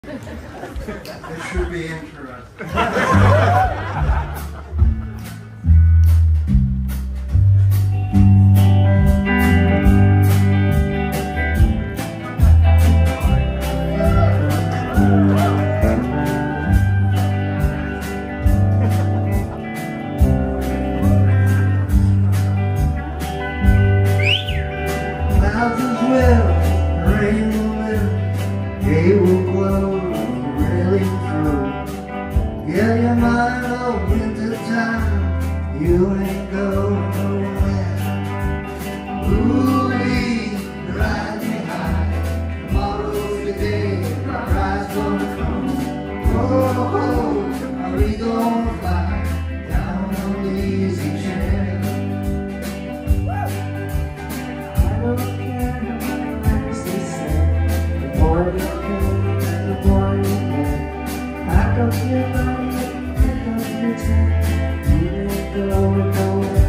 This should be interesting. Mountains will rain will live, day will glow, really through. Get your mind on winter time, you ain't going nowhere. Ooh-wee, ride me high, tomorrow's the day, my ride's gonna come. Oh, are we gonna fly down on the easy chair? I don't care how many times they say, the more you care, the more you get. Pack up your body, pick up your tent, you ain't going nowhere.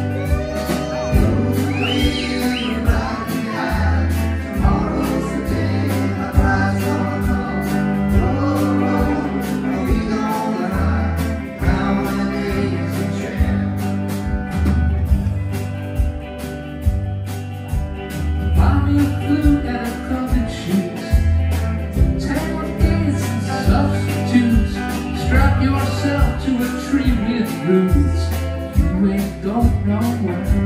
Ooh-wee, ride me high, tomorrow's the day, my ride's gonna come. Oh, are we gonna ride down on the easy chair? Mommy flew and a covered shoes, tailgates and substitutes. Strap yourself to a tree with roots. You ain't going nowhere.